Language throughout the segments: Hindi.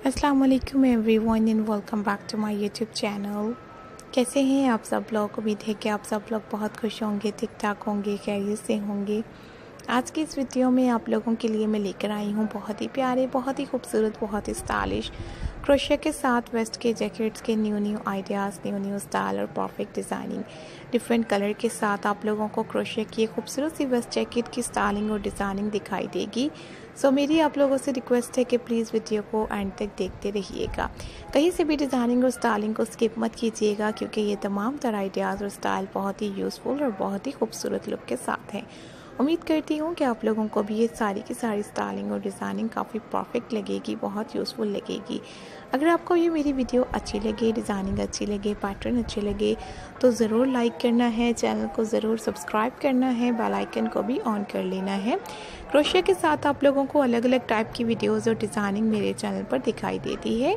अस्सलाम वालेकुम everyone and welcome back to my YouTube channel. कैसे हैं आप सब लोग? उम्मीद है कि आप सब लोग बहुत खुश होंगे, ठीक ठाक होंगे, खैरियत से होंगे। आज की इस वीडियो में आप लोगों के लिए मैं लेकर आई हूँ बहुत ही प्यारे, बहुत ही खूबसूरत, बहुत ही स्टाइलिश क्रोशिया के साथ वेस्ट के जैकेट्स के न्यू आइडियाज़, न्यू स्टाइल और परफेक्ट डिज़ाइनिंग डिफरेंट कलर के साथ आप लोगों को क्रोशिया की खूबसूरत सी वेस्ट जैकेट की स्टाइलिंग और डिज़ाइनिंग दिखाई देगी। सो मेरी आप लोगों से रिक्वेस्ट है कि प्लीज़ वीडियो को एंड तक देखते रहिएगा। कहीं से भी डिज़ाइनिंग और स्टाइलिंग को स्किप मत कीजिएगा, क्योंकि ये तमाम तरह आइडियाज़ और स्टाइल बहुत ही यूज़फुल और बहुत ही खूबसूरत लुक के साथ हैं। उम्मीद करती हूँ कि आप लोगों को भी ये सारी की सारी स्टाइलिंग और डिज़ाइनिंग काफ़ी परफेक्ट लगेगी, बहुत यूज़फुल लगेगी। अगर आपको ये मेरी वीडियो अच्छी लगे, डिज़ाइनिंग अच्छी लगे, पैटर्न अच्छे लगे तो ज़रूर लाइक करना है, चैनल को ज़रूर सब्सक्राइब करना है, बेल आइकन को भी ऑन कर लेना है। क्रोशिया के साथ आप लोगों को अलग अलग टाइप की वीडियोज़ और डिज़ाइनिंग मेरे चैनल पर दिखाई देती है।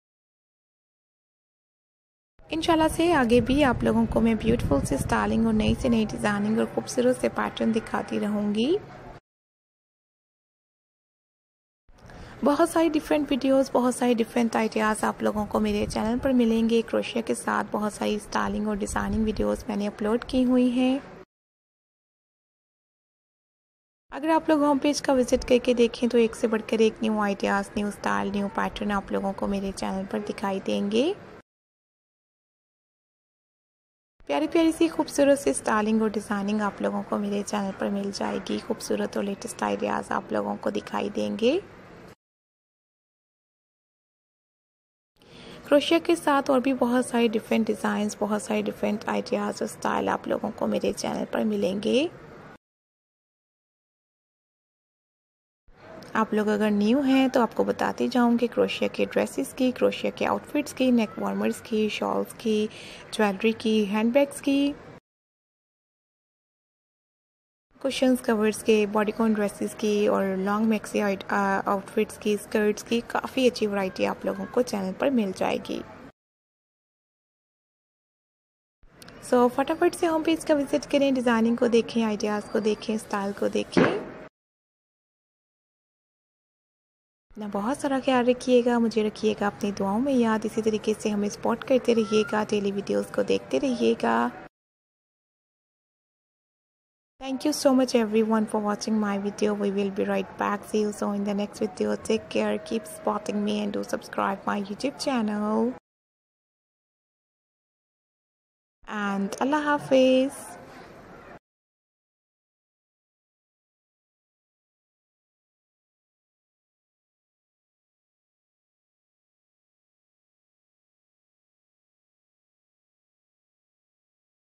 इंशाल्लाह से आगे भी आप लोगों को मैं ब्यूटीफुल से स्टाइलिंग और नई से नई डिज़ाइनिंग और खूबसूरत से पैटर्न दिखाती रहूँगी। बहुत सारी डिफरेंट वीडियोस, बहुत सारी डिफरेंट आइडियाज़ आप लोगों को मेरे चैनल पर मिलेंगे। क्रोशिया के साथ बहुत सारी स्टाइलिंग और डिज़ाइनिंग वीडियोस मैंने अपलोड की हुई हैं। अगर आप लोग होम पेज का विजिट करके देखें तो एक से बढ़कर एक new ideas, new style, new pattern आप लोगों को मेरे चैनल पर दिखाई देंगे। प्यारी प्यारी सी खूबसूरत सी स्टाइलिंग और डिज़ाइनिंग आप लोगों को मेरे चैनल पर मिल जाएगी। खूबसूरत और लेटेस्ट आइडियाज़ आप लोगों को दिखाई देंगे। क्रोशिया के साथ और भी बहुत सारे डिफरेंट डिज़ाइंस, बहुत सारे डिफरेंट आइडियाज़ और स्टाइल आप लोगों को मेरे चैनल पर मिलेंगे। आप लोग अगर न्यू हैं तो आपको बताती जाऊंगी क्रोशिया के ड्रेसेस की, क्रोशिया के आउटफिट्स की, नेक वार्मर्स की, शॉल्स की, ज्वेलरी की, हैंडबैग्स की, कुशन्स कवर्स के, बॉडीकॉन ड्रेसेस की और लॉन्ग मैक्सी आउटफिट्स की, स्कर्ट्स की काफ़ी अच्छी वैरायटी आप लोगों को चैनल पर मिल जाएगी। सो फटाफट से होम पेज का विजिट करें, डिज़ाइनिंग को देखें, आइडियाज़ को देखें, स्टाइल को देखें। अपना बहुत सारा ख्याल रखिएगा, मुझे रखिएगा अपनी दुआओं में याद। इसी तरीके से हमें सपोर्ट करते रहिएगा, डेली वीडियोस को देखते रहिएगा। Thank you so much everyone for watching my video. We will be right back. See you soon in the next video. Take care, keep supporting me and do subscribe my YouTube channel. And Allah Hafiz.